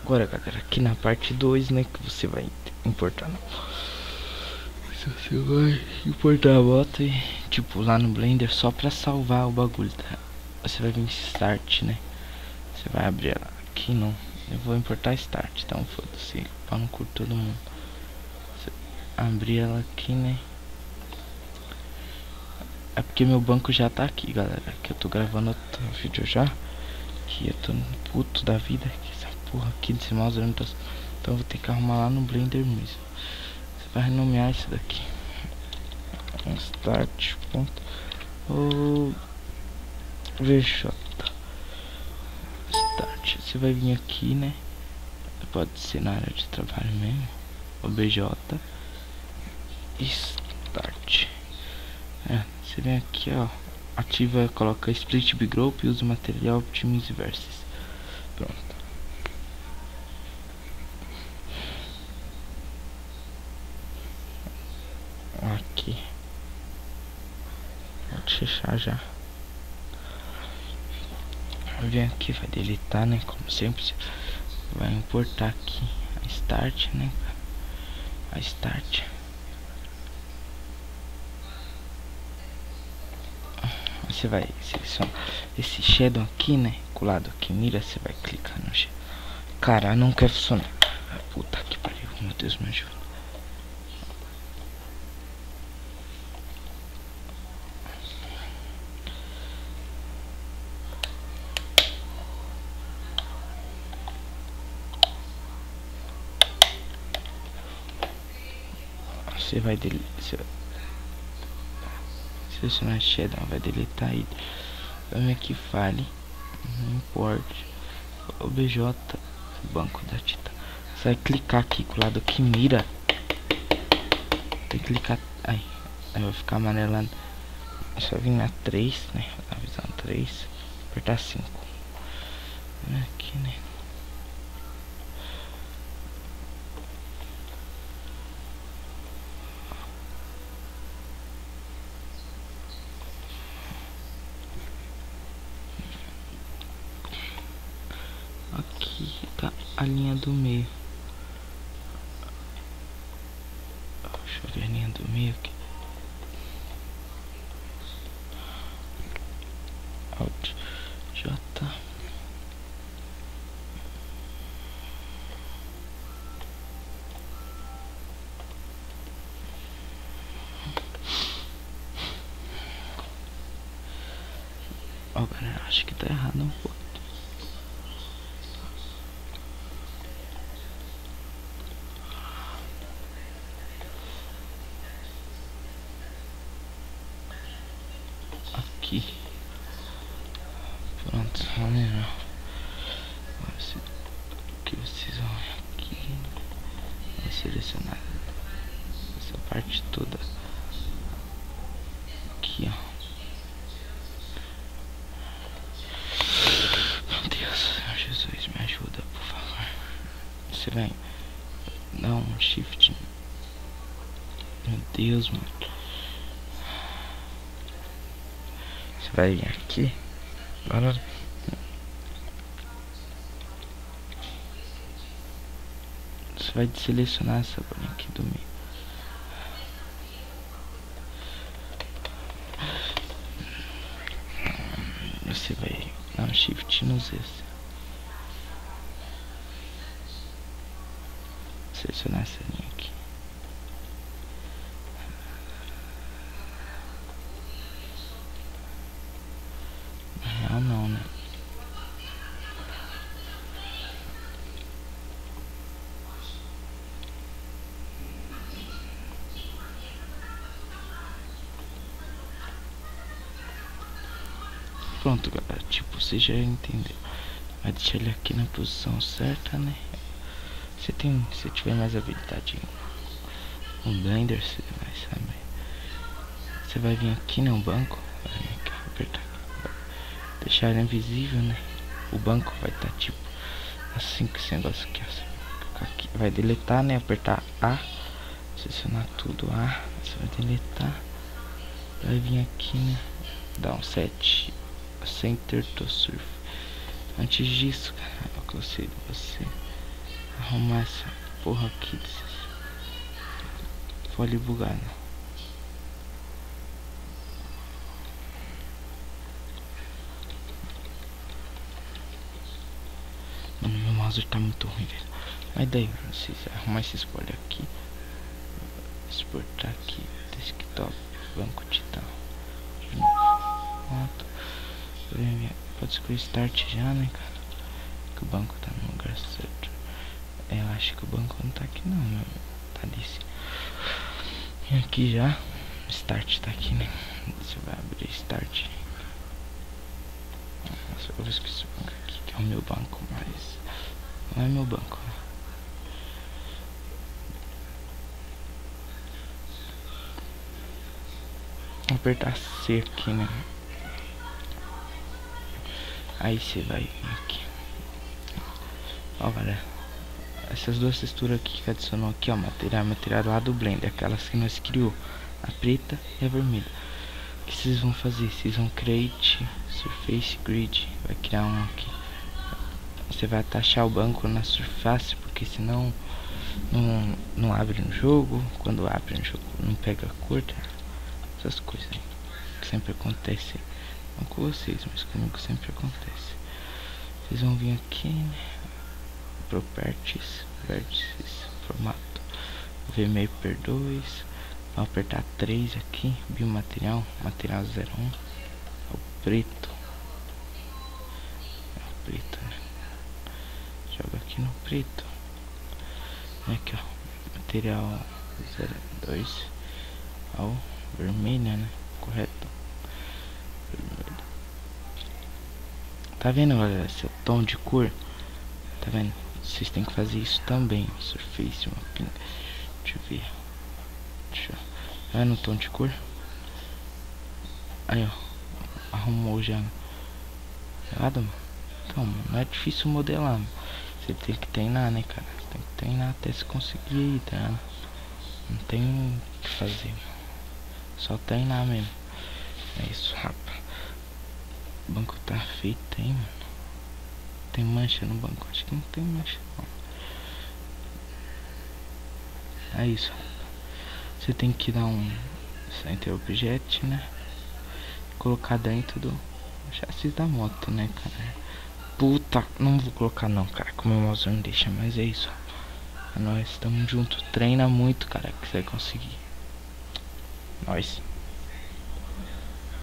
Agora, galera, aqui na parte 2, né, que você vai importar, não. Você vai importar a moto e, tipo, lá no Blender só pra salvar o bagulho, tá? Você vai vir em Start, né? Você vai abrir ela. Aqui não. Eu vou importar Start, então foda-se. Pra não curtir todo mundo. Você abrir ela aqui, né? É porque meu banco já tá aqui, galera. Que eu tô gravando outro vídeo já. Que eu tô no puto da vida. Que essa porra aqui desse mouse não tá... Então eu vou ter que arrumar lá no Blender mesmo. Você vai renomear isso daqui. Start. VJ. Start. Você vai vir aqui, né? Pode ser na área de trabalho mesmo. OBJ. Start. Você vem aqui, ó. Ativa, coloca Split Bgroup, usa material, optimize versus. Pronto. Aqui. Pode fechar já. Vem aqui, vai deletar, né? Como sempre. Vai importar aqui a Start, né? A Start. Você vai selecionar esse Shadow aqui, né? Com o lado aqui, mira, você vai clicar no Shadow. Cara, não quer funcionar. Puta que pariu, meu Deus, me ajuda. Você vai selecionar Shadow, vai deletar ele. Vamos aqui, file, import, OBJ, banco da Titan. Você vai clicar aqui com o lado que mira. Tem que clicar aí vai ficar amarelando. Você vai vir na 3, né? Na visão 3, apertar 5. Aqui, né? Aqui tá a linha do meio. Deixa eu ver a linha do meio aqui. Alt J. Ó, galera, acho que tá errado um pouco. Aqui. Pronto, vamos lá. O que vocês vão aqui? Vou selecionar essa parte toda. Aqui, ó. Meu Deus, Jesus, me ajuda, por favor. Você vai dar um shift. Meu Deus, mano. Você vai vir aqui. Agora. Você vai selecionar essa bolinha aqui do meio. Você vai dar um shift no Z. Selecionar essa linha aqui. Na real não, né? Pronto, galera, tipo, você já entendeu. Vai deixar ele aqui na posição certa, né? Se tiver mais habilidade no Blender, você vai saber. Você vai vir aqui no banco, vai vir aqui, apertar aqui, deixar ele invisível, né? O banco vai estar tipo assim, com esse negócio aqui, ó. Aqui, vai deletar, né? Apertar A, selecionar tudo A, você vai deletar. Vai vir aqui, né? Dar um set Center to Surf. Antes disso, cara, eu conselho você arrumar essa porra aqui desses fole bugado. Mano, meu mouse tá muito ruim, velho. Mas daí, vocês arrumar esse spoiler aqui, exportar aqui, desktop, banco Titan, de novo, foto, pode escolher start já, né, cara? Que o banco tá no lugar certo. Eu acho que o banco não tá aqui não, meu. Tá desse. E aqui já, start tá aqui, né? Você vai abrir start. Nossa, eu esqueci o banco aqui, que é o meu banco, mas não é meu banco. Vou apertar C aqui, né? Aí você vai aqui. Ó, galera, essas duas texturas aqui que adicionou aqui, ó, material lá do Blender, aquelas que nós criou, a preta e a vermelha. O que vocês vão fazer? Vocês vão create surface grid, vai criar um aqui. Você vai atachar o banco na surface, porque senão não abre no jogo. Quando abre no jogo não pega a cor, tá? Essas coisas aí que sempre acontece, não com vocês, mas comigo sempre acontece. Vocês vão vir aqui, né? Properties, vértices, formato, vMaper 2, vou apertar 3 aqui, biomaterial, material 01, é o preto, né? Joga aqui no preto, aqui ó, material 02, ó, vermelha, né? Correto. Vermelho. Tá vendo, galera? Esse é o tom de cor, tá vendo? Vocês tem que fazer isso também. Surface mapping. Deixa eu ver. Vai no tom de cor. Aí, ó. Arrumou já. Nada, mano. Então, mano, não é difícil modelar, mano. Você tem que treinar, né, cara? Tem que treinar até se conseguir aí, tá? Não tem o que fazer. Só treinar mesmo. É isso, rapaz. O banco tá feito aí, mano. Tem mancha no banco? Acho que não tem mancha não. É isso. Você tem que dar um center object, né? Colocar dentro do chassi da moto, né, cara? Puta, não vou colocar não, cara. Como o mouse não deixa, mas é isso. Nós estamos juntos. Treina muito, cara, que você vai conseguir. Nós.